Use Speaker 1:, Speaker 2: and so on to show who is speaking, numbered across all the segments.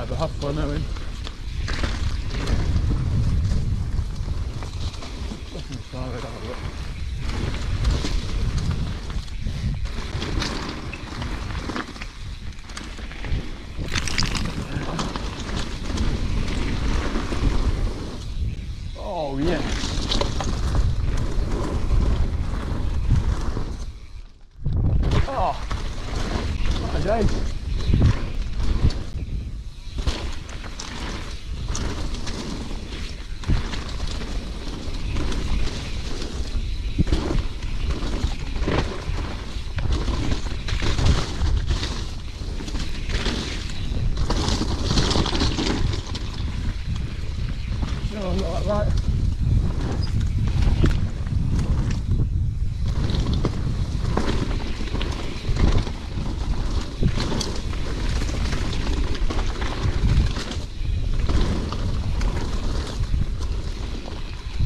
Speaker 1: whatever, have fun, Owen. Sorry, have a look. Oh yes. Oh, what a day. No, not like that.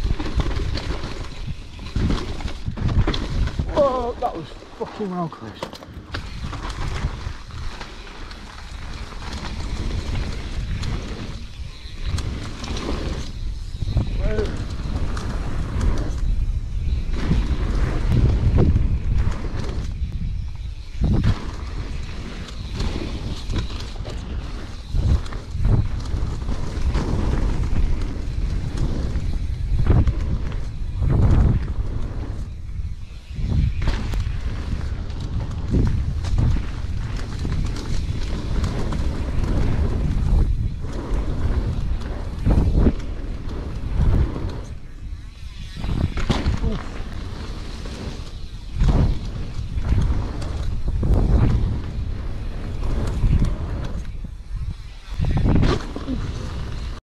Speaker 1: Whoa, that was fucking well close.